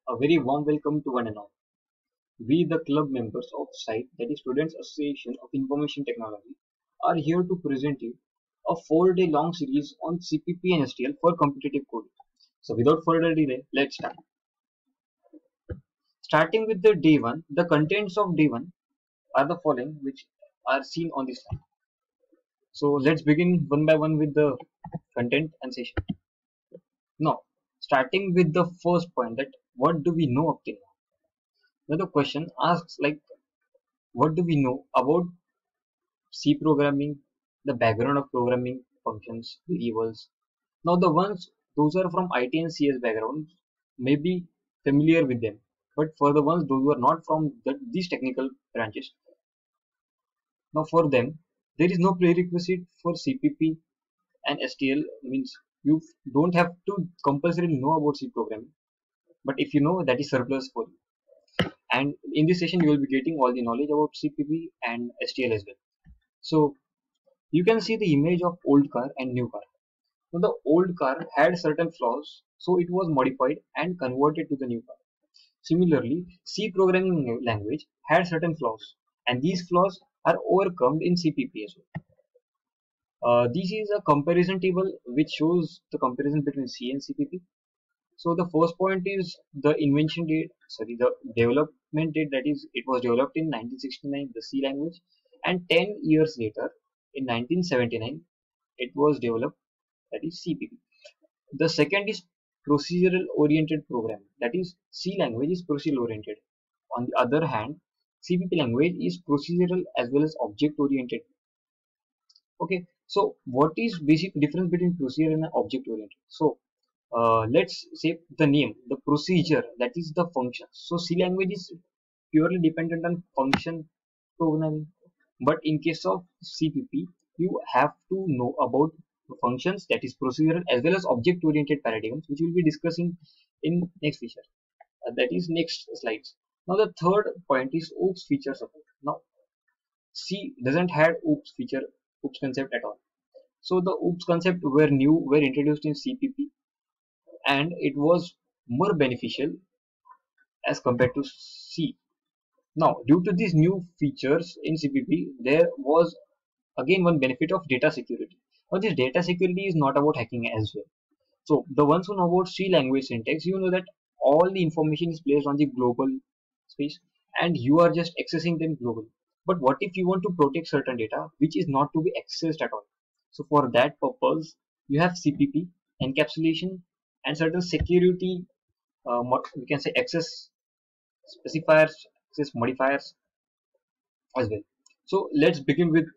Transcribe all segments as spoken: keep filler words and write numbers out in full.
A very warm welcome to one and all. We, the club members of SITE, that is Students Association of Information Technology, are here to present you a four-day long series on C P P and S T L for competitive coding. So, without further delay, let's start. Starting with the day one, the contents of day one are the following, which are seen on this slide. So, let's begin one by one with the content and session. Now, starting with the first point, that what do we know up till now? Now, the question asks like, what do we know about C programming, the background of programming, functions, variables. Now the ones, those are from I T and C S backgrounds may be familiar with them. But for the ones those who are not from the, these technical branches, now for them, there is no prerequisite for C P P and S T L, means you don't have to compulsorily know about C programming. But if you know, that is surplus for you. And in this session, you will be getting all the knowledge about C P P and S T L as well. So you can see the image of old car and new car. So the old car had certain flaws, so it was modified and converted to the new car. Similarly, C programming language had certain flaws, and these flaws are overcome in C P P as well. Uh, this is a comparison table which shows the comparison between C and C P P. So the first point is the invention date, sorry, the development date, that is, it was developed in nineteen sixty-nine, the C language, and ten years later, in nineteen seventy-nine, it was developed, that is C P P. The second is procedural oriented programming, that is, C language is procedural oriented. On the other hand, C P P language is procedural as well as object oriented. Okay, so what is basic difference between procedural and object oriented? So uh, let's say the name, the procedure, that is the function. So C language is purely dependent on function programming, but in case of C P P, you have to know about the functions, that is procedural as well as object oriented paradigms, which we will be discussing in next feature. Uh, that is next slides. Now the third point is OOPS feature support. Now C doesn't have OOPS feature, OOPS concept at all. So the OOPS concept were new, were introduced in C P P, and it was more beneficial as compared to C. Now, due to these new features in C P P, there was again one benefit of data security. Now, this data security is not about hacking as well. So, the ones who know about C language syntax, you know that all the information is placed on the global space and you are just accessing them globally. But what if you want to protect certain data which is not to be accessed at all? So, for that purpose, you have C P P, encapsulation, and certain security, uh, we can say access specifiers, access modifiers as well. So let's begin with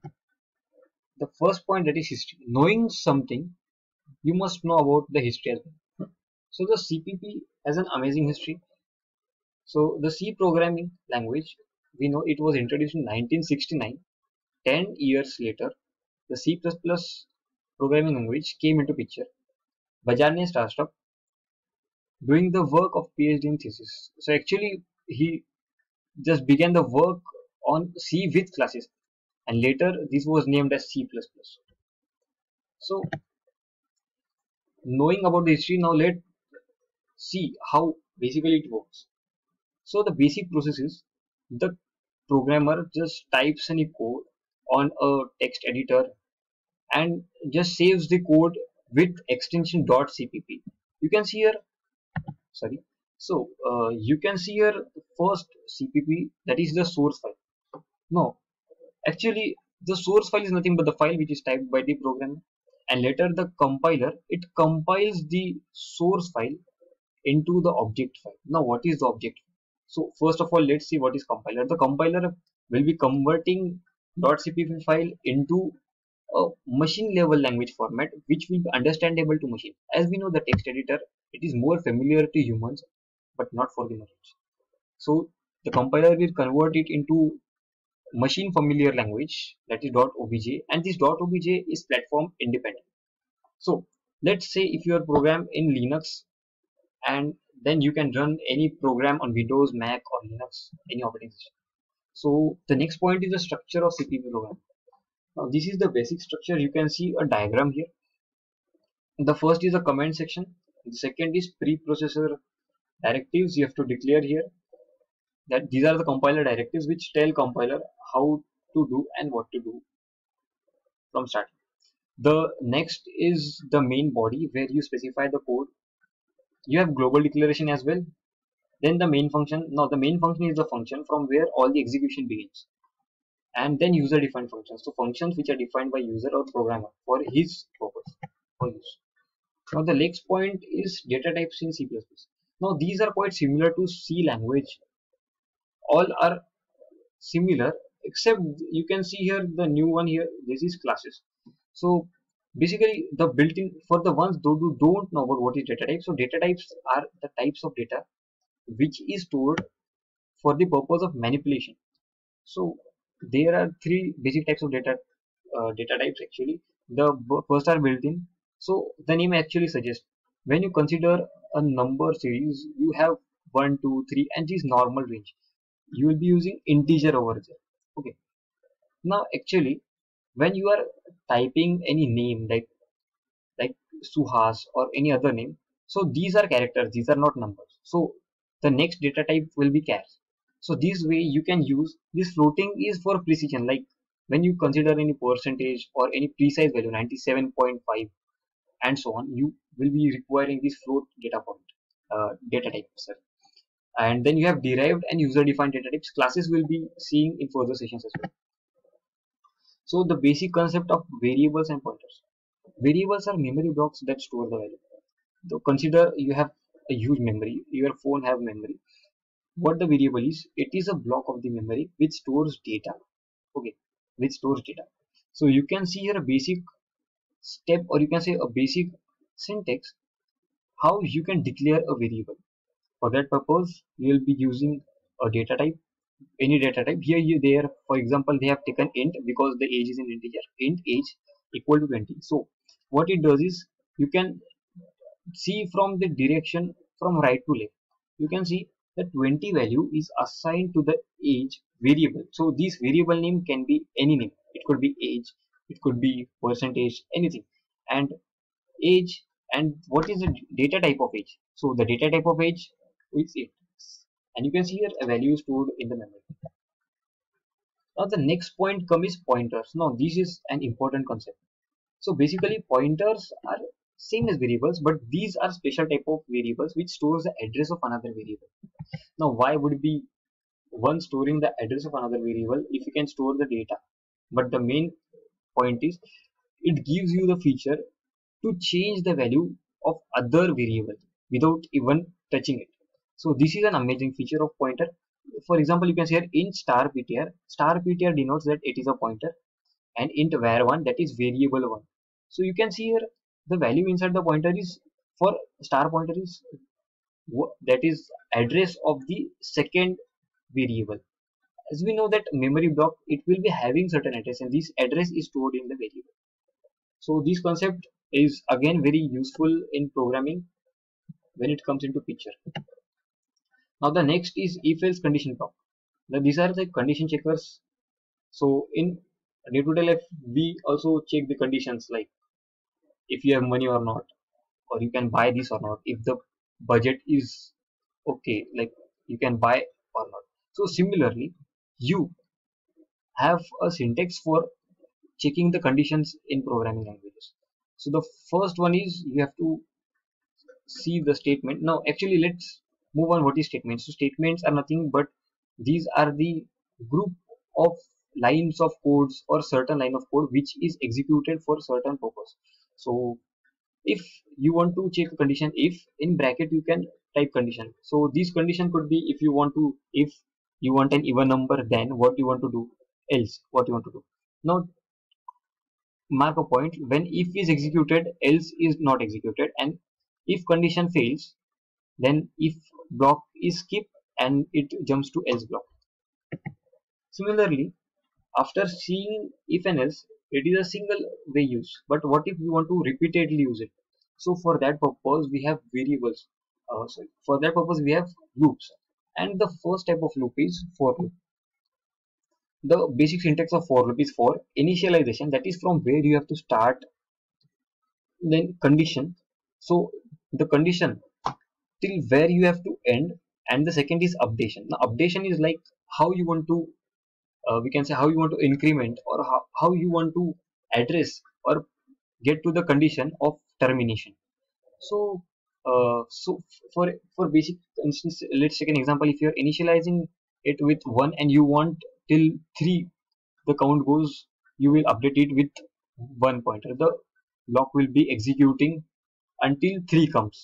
the first point, that is history. Knowing something, you must know about the history as well. So the C P P has an amazing history. So the C programming language, we know it was introduced in nineteen sixty-nine. ten years later, the C plus plus programming language came into picture. Bajarne startup doing the work of PhD in thesis. So actually he just began the work on C with classes, and later this was named as C plus plus. So knowing about the history, now let's see how basically it works. So the basic process is the programmer just types any code on a text editor and just saves the code with extension .cpp. You can see here, sorry. So uh, you can see here first C P P, that is the source file. No, actually the source file is nothing but the file which is typed by the programmer, and later the compiler, it compiles the source file into the object file. Now what is the object? So first of all, let's see what is compiler. The compiler will be converting .cpp file into a machine level language format which will be understandable to machine. As we know, the text editor, it is more familiar to humans but not for the machines. So the compiler will convert it into machine familiar language, that is .obj, and this .obj is platform independent. So let's say if you are programmed in Linux, and then you can run any program on Windows, Mac or Linux, any operating system. So the next point is the structure of C P P program. Now this is the basic structure. You can see a diagram here. The first is a command section, the second is preprocessor Directives you have to declare here that these are the compiler directives which tell compiler how to do and what to do from start. The next is the main body where you specify the code. You have global declaration as well. Then the main function. Now the main function is the function from where all the execution begins. And then user defined functions. So functions which are defined by user or programmer for his purpose, for use. Now the next point is data types in C plus plus. Now these are quite similar to C language. All are similar except you can see here the new one here. This is classes. So basically the built-in for the ones who don't know about what is data type. So data types are the types of data which is stored for the purpose of manipulation. So there are three basic types of data uh, data types actually. The first are built-in. So the name actually suggests when you consider a number series, you have one, two, three, and this normal range. You will be using integer over there. Okay. Now actually, when you are typing any name like like Suhas or any other name, so these are characters. These are not numbers. So the next data type will be chars. So this way you can use this floating is for precision. Like when you consider any percentage or any precise value, ninety-seven point five and so on, you will be requiring this float data point, uh, data type. Sorry. And then you have derived and user defined data types. Classes will be seeing in further sessions as well. So the basic concept of variables and pointers. Variables are memory blocks that store the value. So consider you have a huge memory, your phone have memory. What the variable is, it is a block of the memory which stores data. Okay, which stores data. So you can see here a basic step, or you can say a basic syntax how you can declare a variable. For that purpose, you will be using a data type, any data type. Here, you there, for example, they have taken int because the age is an integer. Int age equal to twenty. So what it does is you can see from the direction from right to left. You can see the twenty value is assigned to the age variable. So this variable name can be any name. It could be age, it could be percentage, anything. And age, and what is the data type of age? So the data type of age is it. And you can see here a value stored in the memory. Now the next point comes pointers. Now this is an important concept. So basically pointers are same as variables, but these are special type of variables which stores the address of another variable. Now why would it be one storing the address of another variable if you can store the data? But the main point is it gives you the feature to change the value of other variable without even touching it. So this is an amazing feature of pointer. For example, you can say here int star ptr. Star ptr denotes that it is a pointer, and int var one, that is variable one. So you can see here the value inside the pointer is for star pointer is that is address of the second variable. As we know that memory block, it will be having certain address, and this address is stored in the variable. So this concept is again very useful in programming when it comes into picture. Now the next is if else condition block. Now these are the condition checkers. So in day to day life we also check the conditions like if you have money or not, or you can buy this or not, if the budget is okay, like you can buy or not. So similarly you have a syntax for checking the conditions in programming languages. So the first one is you have to see the statement. Now actually let's move on what is statements. So statements are nothing but these are the group of lines of codes or certain line of code which is executed for certain purpose. So if you want to check a condition, if in bracket you can type condition. So this condition could be if you want to, if you want an even number, then what you want to do, else what you want to do. Now mark a point when if is executed, else is not executed, and if condition fails, then if block is skipped and it jumps to else block. Similarly, after seeing if and else, it is a single way use, but what if we want to repeatedly use it? So for that purpose we have variables. Uh, sorry, for that purpose we have loops, and the first type of loop is for loop. The basic syntax of for loop is for initialization, that is from where you have to start, then condition. So the condition till where you have to end, and the second is updation. Now updation is like how you want to, uh, we can say how you want to increment, or how, how you want to address or get to the condition of termination. So uh, so for for basic instance, let's take an example. If you're initializing it with one and you want till three the count goes, you will update it with one pointer. The block will be executing until three comes.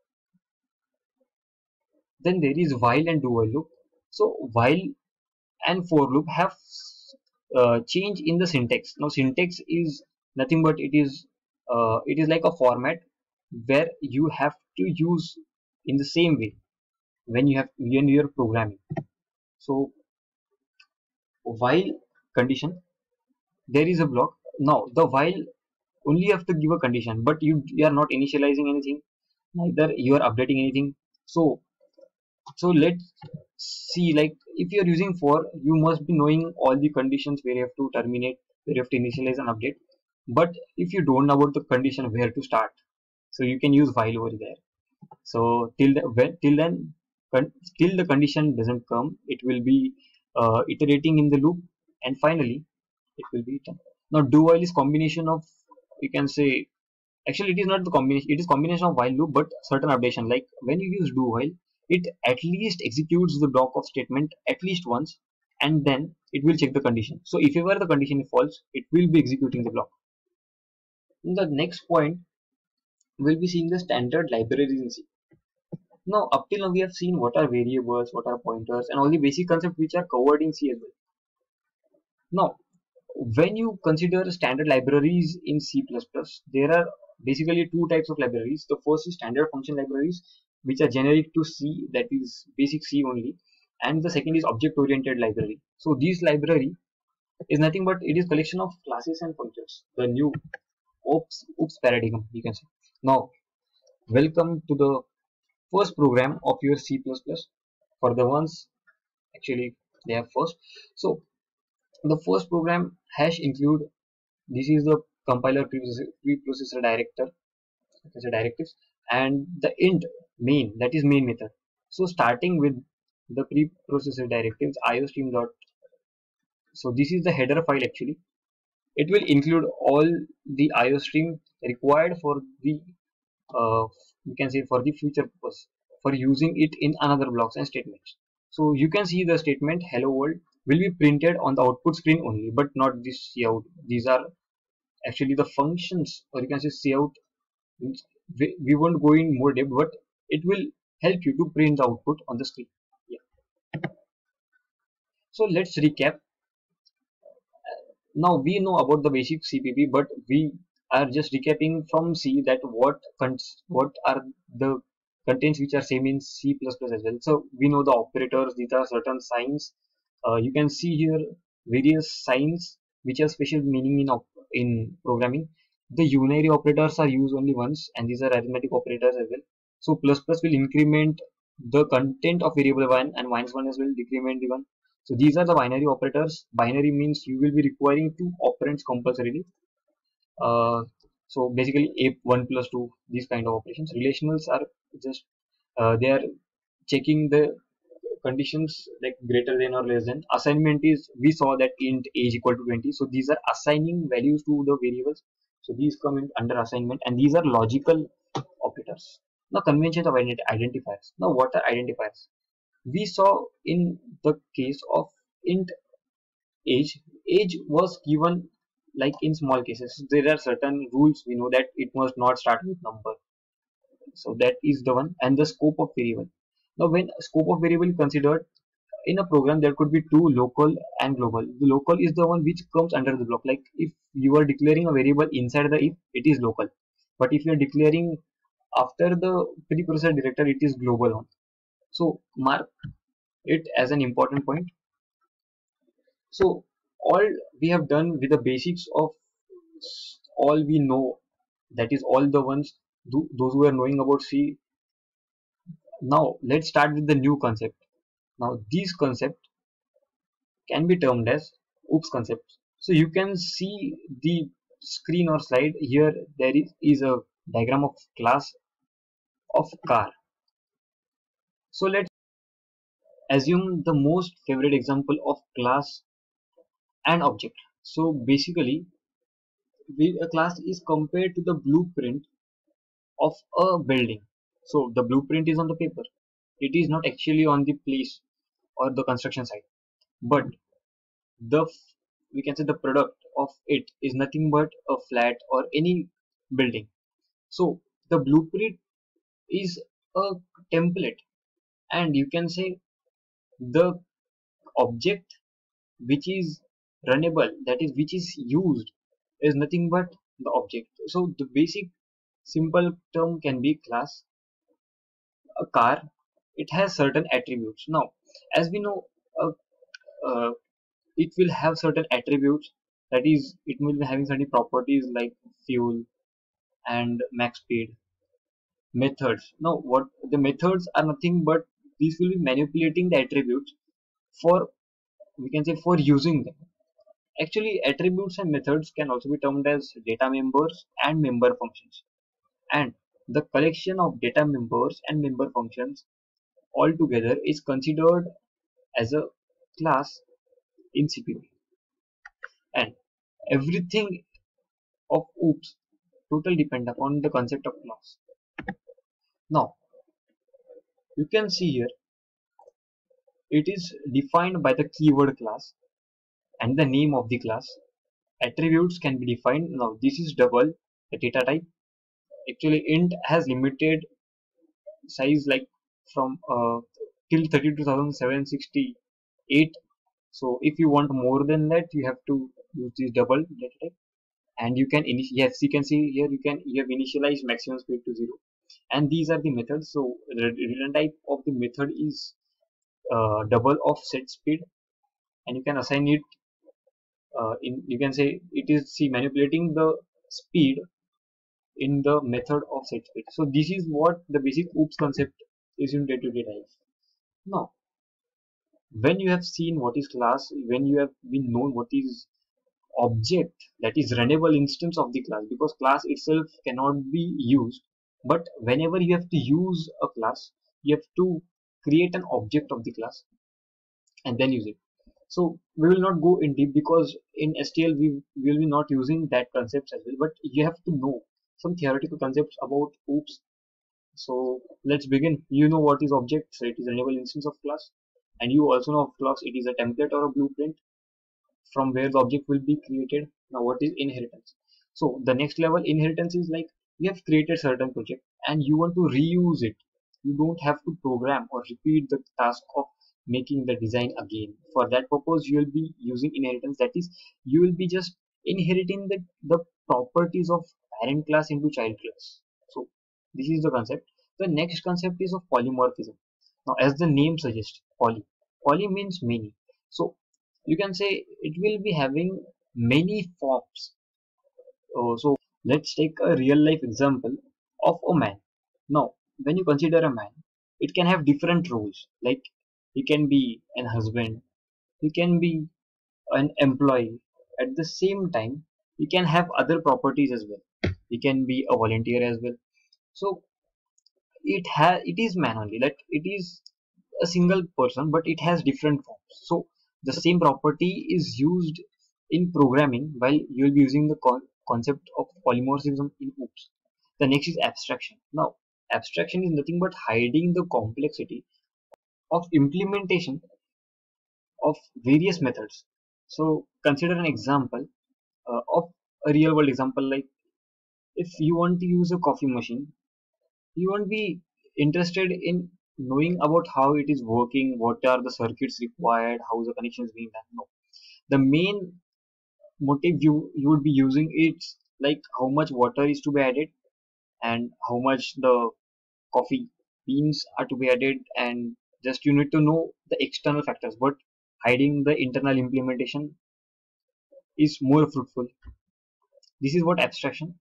Then there is while and do while loop. So while and for loop have uh, change in the syntax. Now syntax is nothing but it is uh, it is like a format where you have to use in the same way when you have when you are programming. So while condition, there is a block. Now the while only have to give a condition, but you, you are not initializing anything, neither you are updating anything. So so let's see, like if you are using for, you must be knowing all the conditions where you have to terminate, where you have to initialize and update. But if you don't know about the condition where to start, so you can use while over there. So till the, when, till then con, till the condition doesn't come, it will be uh, iterating in the loop, and finally it will be done. Now do while is combination of, we can say, actually it is not the combination, it is combination of while loop but certain updation. Like when you use do while, it at least executes the block of statement at least once, and then it will check the condition. So if ever the condition is false, it will be executing the block. In the next point, we'll be seeing the standard libraries in C. Now up till now we have seen what are variables, what are pointers, and all the basic concepts which are covered in C as well. Now when you consider standard libraries in C plus plus, there are basically two types of libraries. The first is standard function libraries, which are generic to C, that is basic C only, and the second is object oriented library. So this library is nothing but it is collection of classes and functions, the new OOPS, OOPS paradigm, you can say. Now welcome to the first program of your C plus plus. For the ones actually they have first, so the first program hash include, this is the compiler preprocessor, preprocessor director, okay, so directives, and the int main, that is main method. So starting with the preprocessor directives iostream dot, so this is the header file actually. It will include all the iostream required for the uh, you can say for the future purpose, for using it in another blocks and statements. So you can see the statement hello world will be printed on the output screen only, but not this cout. These are actually the functions, or you can say cout. We, we won't go in more depth, but it will help you to print the output on the screen. Yeah. So let's recap. Now we know about the basic C P P, but we are just recapping from C that what what are the contents which are same in C plus plus as well. So we know the operators, these are certain signs. Uh, you can see here various signs which have special meaning in in programming. The unary operators are used only once, and these are arithmetic operators as well. So plus plus will increment the content of variable one, and minus one as well decrement the one. So these are the binary operators. Binary means you will be requiring two operands compulsorily. Uh, so basically a one plus two, these kind of operations. Relationals are just uh, they are checking the conditions like greater than or less than. Assignment is, we saw that int age equal to twenty. So these are assigning values to the variables. So these come in under assignment, and these are logical operators. Now conventions of identifiers. Now what are identifiers? We saw in the case of int age, age was given like in small cases. There are certain rules, we know that it must not start with number. So that is the one. And the scope of variable. Now when scope of variable is considered in a program, there could be two, local and global. The local is the one which comes under the block. Like if you are declaring a variable inside the if, it is local. But if you are declaring after the preprocessor director, it is global one. So mark it as an important point. So all we have done with the basics of all we know, that is all the ones do, those who are knowing about C. Now let's start with the new concept. Now these concept can be termed as OOPS concepts. So you can see the screen or slide here. There is, is a diagram of class of car. So let's assume the most favorite example of class and object. So basically, we, a class is compared to the blueprint of a building. So the blueprint is on the paper. It is not actually on the place or the construction site, but the we can say the product of it is nothing but a flat or any building. So the blueprint is a template, and you can say the object which is runnable, that is which is used, is nothing but the object. So the basic simple term can be class. A car, it has certain attributes. Now as we know, uh, uh, it will have certain attributes, that is it will be having certain properties like fuel and max speed. Methods, now what the methods are nothing but these will be manipulating the attributes for, we can say, for using them. Actually attributes and methods can also be termed as data members and member functions, and the collection of data members and member functions altogether is considered as a class in C P P. And everything of OOPS total depend upon the concept of class. Now you can see here it is defined by the keyword class and the name of the class. Attributes can be defined. Now this is double the data type. Actually int has limited size like from uh, till thirty-two thousand seven hundred sixty-eight. So if you want more than that, you have to use this double data type. And you can init yes, you can see here you can you have initialized maximum speed to zero. And these are the methods. So the return type of the method is uh, double of set speed, and you can assign it uh, in, you can say it is see manipulating the speed in the method of set speed. So this is what the basic OOPS concept is in day-to-day life. Now when you have seen what is class, when you have been known what is object, that is runnable instance of the class, because class itself cannot be used, but whenever you have to use a class, you have to create an object of the class and then use it. So we will not go in deep because in S T L we will be not using that concepts as well, but you have to know some theoretical concepts about OOPS. So let's begin. You know what is object, so it is a runnable instance of class, and you also know of class, it is a template or a blueprint from where the object will be created. Now what is inheritance? So the next level inheritance is like you have created certain project and you want to reuse it. You don't have to program or repeat the task of making the design again. For that purpose you will be using inheritance, that is you will be just inheriting the, the properties of parent class into child class. So this is the concept. The next concept is of polymorphism. Now as the name suggests, poly poly means many. So you can say it will be having many forms. Uh, so let's take a real life example of a man. Now when you consider a man, it can have different roles, like he can be an husband, he can be an employee. At the same time he can have other properties as well, he can be a volunteer as well. So it has it is man only, like it is a single person but it has different forms. So the same property is used in programming while you will be using the con concept of polymorphism in OOPS. The next is abstraction. Now abstraction is nothing but hiding the complexity of implementation of various methods. So consider an example uh, of a real world example, like if you want to use a coffee machine, you won't be interested in knowing about how it is working, what are the circuits required, how the connection is being done. No, the main motive you you would be using it's like how much water is to be added and how much the coffee beans are to be added, and just you need to know the external factors, but hiding the internal implementation is more fruitful. This is what abstraction.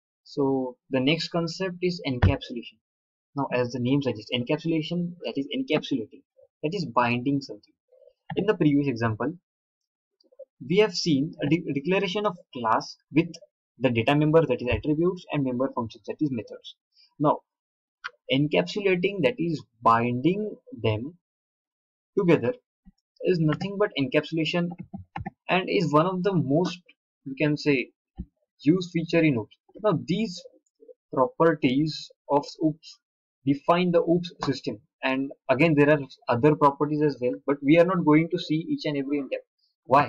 So the next concept is encapsulation. Now, as the name suggests, encapsulation, that is encapsulating, that is binding something. In the previous example, we have seen a de declaration of class with the data member, that is attributes, and member functions, that is methods. Now, Encapsulating, that is binding them together, is nothing but encapsulation, and is one of the most, we can say, used feature in OOPS. Now these properties of OOPS define the OOPS system, and again there are other properties as well, but we are not going to see each and every in depth. Why?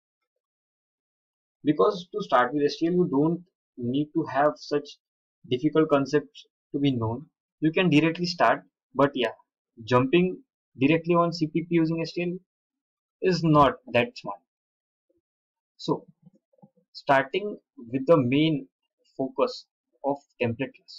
Because to start with S T L, you don't need to have such difficult concepts to be known. You can directly start, but yeah, jumping directly on C P P using S T L is not that smart. So starting with the main focus of template class.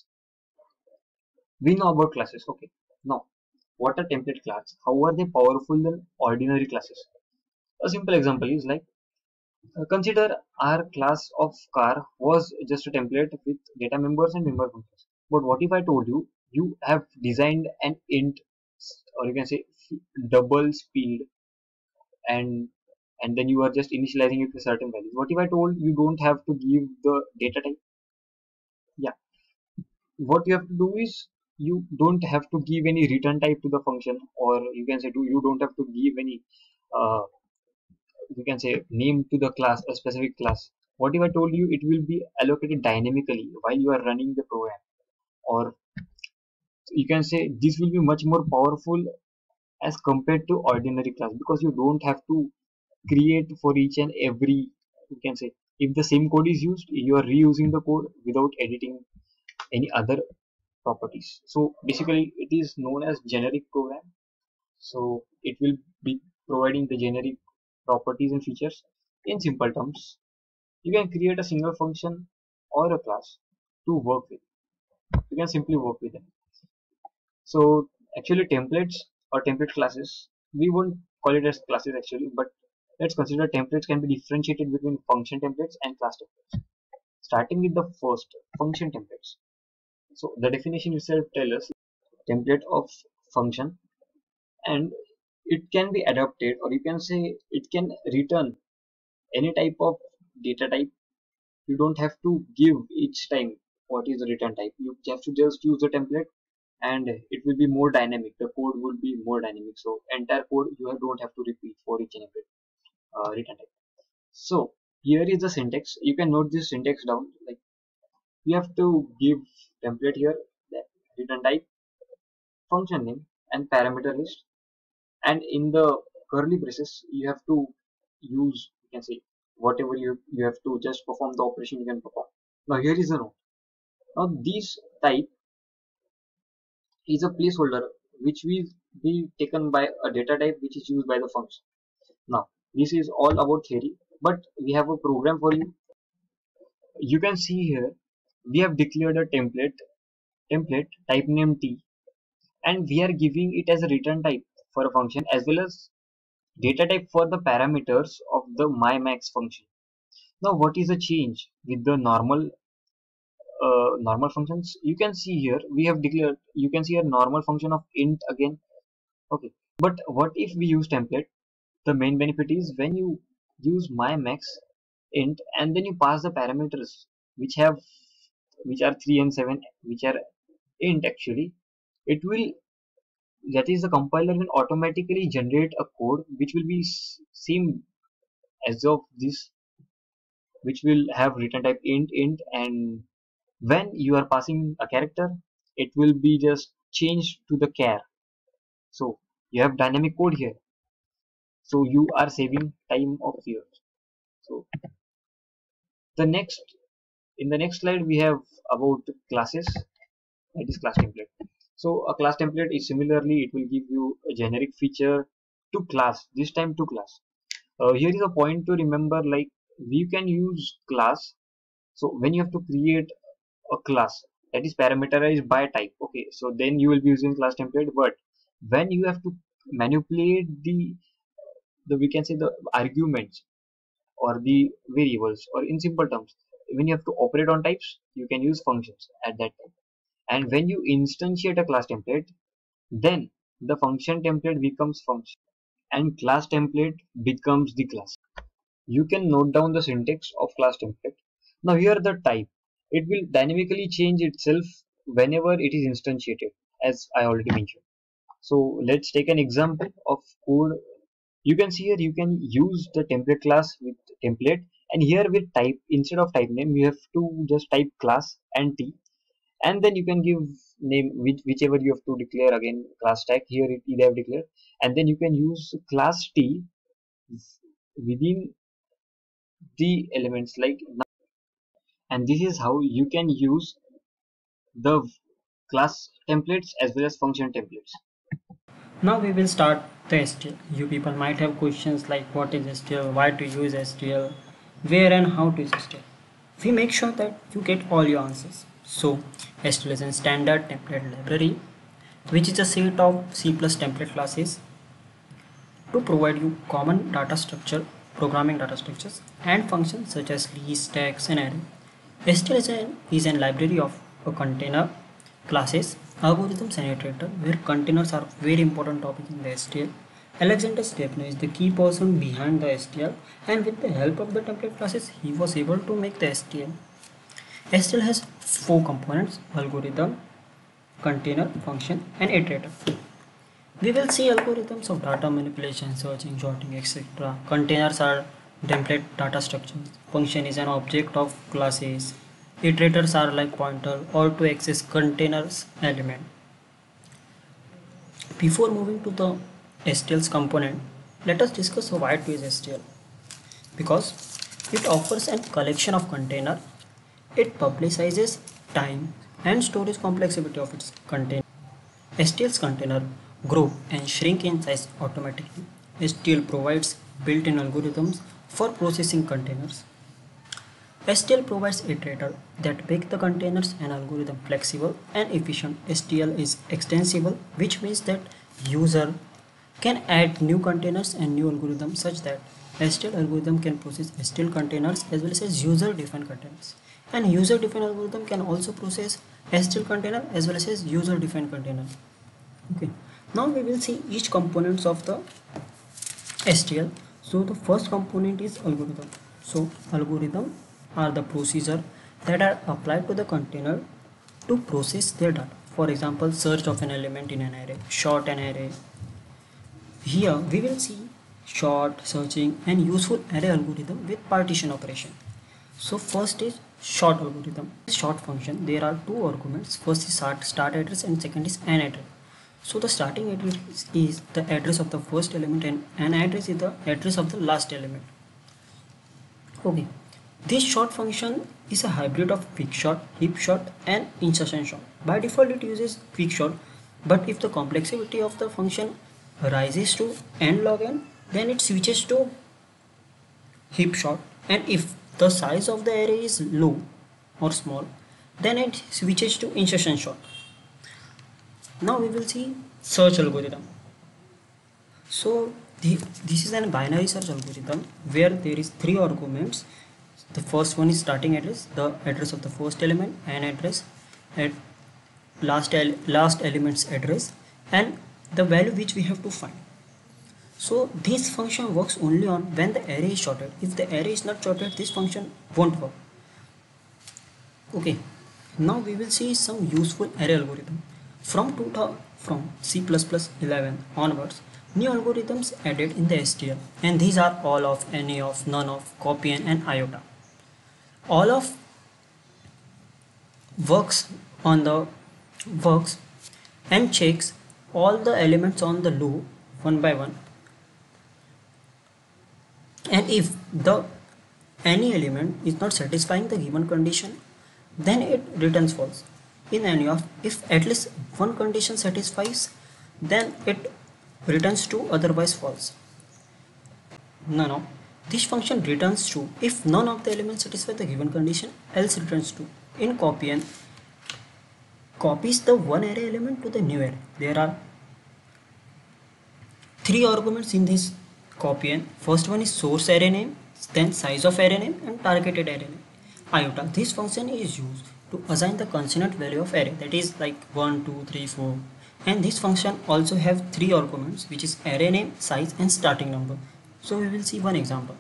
We know about classes, okay. Now, what are template classes? How are they powerful than ordinary classes? A simple example is like, uh, consider our class of car was just a template with data members and member functions. But what if I told you, you have designed an int, or you can say double speed, and and then you are just initializing it with certain values. What if I told you don't have to give the data type? Yeah, what you have to do is you don't have to give any return type to the function, or you can say do you don't have to give any uh, you can say name to the class, a specific class. What if I told you it will be allocated dynamically while you are running the program? Or you can say this will be much more powerful as compared to ordinary class, because you don't have to create for each and every, you can say, if the same code is used, you are reusing the code without editing any other properties. So basically it is known as generic program. So it will be providing the generic properties and features. In simple terms, you can create a single function or a class to work with. You can simply work with them. So actually templates or template classes, we won't call it as classes actually, but let's consider templates can be differentiated between function templates and class templates. Starting with the first, function templates. So the definition itself tells us template of function, and it can be adapted, or you can say it can return any type of data type. You don't have to give each time what is the return type. You have to just use the template, and it will be more dynamic. The code will be more dynamic, so entire code you don't have to repeat for each and every uh, return type. So here is the syntax. You can note this syntax down. Like, you have to give template here, the return type, function name, and parameter list, and in the curly braces you have to use, you can say, whatever you you have to just perform the operation you can perform. Now here is a note. Now this type is a placeholder which will be taken by a data type which is used by the function. Now this is all about theory, but we have a program for you. You can see here we have declared a template template type name t, and we are giving it as a return type for a function as well as data type for the parameters of the mymax function. Now what is the change with the normal uh, normal functions? You can see here we have declared, you can see a normal function of int again, okay. But what if we use template? The main benefit is when you use mymax int and then you pass the parameters which have which are three and seven, which are int actually, it will, that is the compiler will automatically generate a code which will be same as of this, which will have return type int int, and when you are passing a character it will be just changed to the char. So you have dynamic code here, so you are saving time of yours. So the next, in the next slide we have about classes, that is class template. So a class template is similarly, it will give you a generic feature to class, this time to class. Uh, here is a point to remember, like we can use class. So when you have to create a class that is parameterized by type, okay, so then you will be using class template. But when you have to manipulate the the we can say the arguments or the variables, or in simple terms when you have to operate on types, you can use functions at that time. And when you instantiate a class template, then the function template becomes function and class template becomes the class. You can note down the syntax of class template. Now here the type, it will dynamically change itself whenever it is instantiated. as I already mentioned. So let's take an example of code. You can see here you can use the template class with template, and here with type, instead of type name you have to just type class and t, and then you can give name which, whichever you have to declare. Again class tag, here it, it have declared, and then you can use class t within the elements like, and this is how you can use the class templates as well as function templates. Now we will start the S T L. You people might have questions like what is S T L, why to use S T L, where and how to use S T L. We make sure that you get all your answers. So S T L is a standard template library which is a set of C plus template classes to provide you common data structure, programming data structures and functions such as list, text and array. S T L is an, is an library of a container, classes, algorithms and iterator, where containers are very important topic in the S T L. Alexander Stepnow is the key person behind the S T L, and with the help of the template classes he was able to make the S T L. S T L has four components: algorithm, container, function and iterator. We will see algorithms of data manipulation, searching, sorting, et cetera. Containers are template data structures. Function is an object of classes. Iterators are like pointer or to access containers element. Before moving to the S T L's component, let us discuss why to use S T L. Because it offers a collection of container, it publicizes time and storage complexity of its container. S T L's container grow and shrink in size automatically. S T L provides built-in algorithms for processing containers. S T L provides iterator that make the containers and algorithm flexible and efficient. S T L is extensible, which means that user can add new containers and new algorithms such that S T L algorithm can process S T L containers as well as user-defined containers. And user-defined algorithm can also process S T L container as well as user-defined container. Okay. Now we will see each components of the S T L. So the first component is algorithm. So algorithm are the procedure that are applied to the container to process their data. For example, search of an element in an array, sort an array. Here we will see sort, searching and useful array algorithm with partition operation. So first is sort algorithm. Sort function, there are two arguments. First is start, start address and second is an address. So the starting address is the address of the first element and an address is the address of the last element. Okay. This sort function is a hybrid of quicksort, heapsort and insertion sort. By default it uses quicksort, but if the complexity of the function rises to n log n, then it switches to heapsort, and if the size of the array is low or small, then it switches to insertion sort. Now we will see search algorithm. So the, this is a binary search algorithm where there is three arguments. The first one is starting address, the address of the first element, and address at last last element's address, and the value which we have to find. So this function works only on when the array is sorted. If the array is not sorted, this function won't work. Okay, now we will see some useful array algorithm. From two thousand, from C plus plus eleven onwards, new algorithms added in the S T L, and these are all of, any of, none of, copy and iota. All of works on the works and checks all the elements on the loop one by one, and if the any element is not satisfying the given condition, then it returns false. In any of, if at least one condition satisfies, then it returns true, otherwise false. None of, this function returns true if none of the elements satisfy the given condition, else returns true. In copy, copies the one array element to the new array. There are three arguments in this copy. First one is source array name, then size of array name and targeted array name. Iota. This function is used to assign the consonant value of array, that is like one, two, three, four. And this function also have three arguments, which is array name, size and starting number. So we will see one example.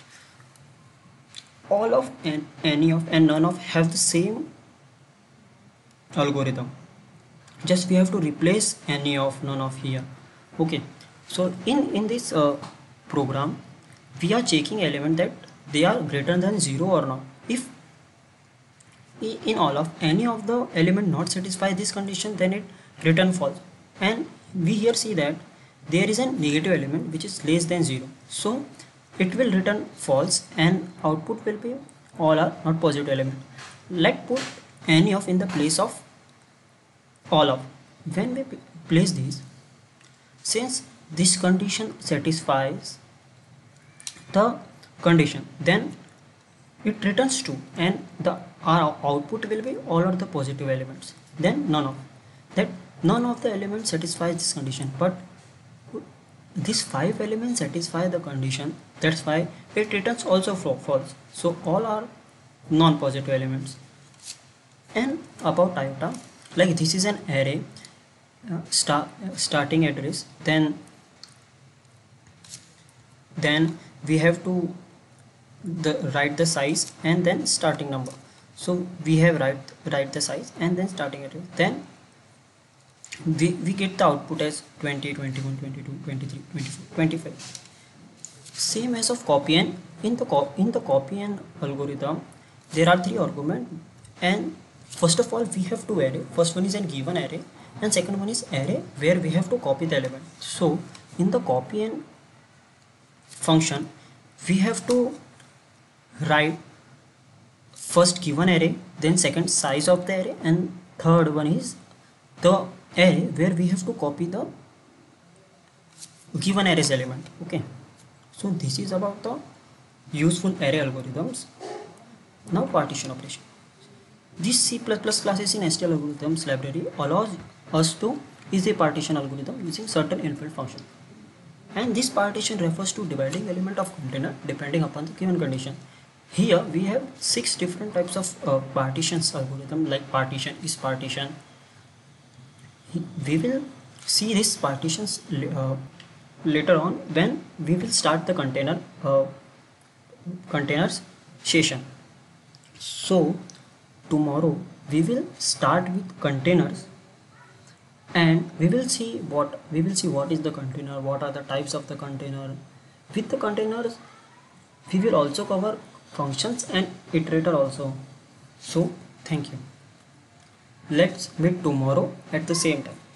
All of and any of and none of have the same algorithm. just we have to replace any of none of here. Okay, so in in this uh, program we are checking element that they are greater than zero or not. If i- in all of any of the element not satisfy this condition, then it return false. And we here see that there is a negative element which is less than zero, so it will return false and output will be all are not positive element. Let put any of in the place of all of. When we p- place these, since this condition satisfies the condition, then it returns true and the our output will be all of the positive elements. Then none of that, none of the elements satisfies this condition, but these five elements satisfy the condition, that's why it returns also fo- false, so all are non-positive elements. And about iota, like this is an array, uh, start uh, starting address, then then we have to the write the size and then starting number. So we have write write the size and then starting address, then we, we get the output as twenty, twenty-one, twenty-two, twenty-three, twenty-four, twenty-five. Same as of copy and in the co in the copy and algorithm there are three arguments, and first of all we have two array. First one is a given array and second one is array where we have to copy the element. So in the copy and function we have to write first given array, then second size of the array, and third one is the array where we have to copy the given arrays element. Okay, so this is about the useful array algorithms. Now partition operation. This C++ classes in S T L algorithms library allows us to use a partition algorithm using certain inbuilt function, and this partition refers to dividing element of container depending upon the given condition. Here we have six different types of uh, partitions algorithm, like partition is partition. We will see these partitions uh, later on when we will start the container uh, containers session. So tomorrow we will start with containers, and we will see what we will see what is the container, what are the types of the container. With the containers we will also cover functions and iterator also. So thank you. Let's meet tomorrow at the same time.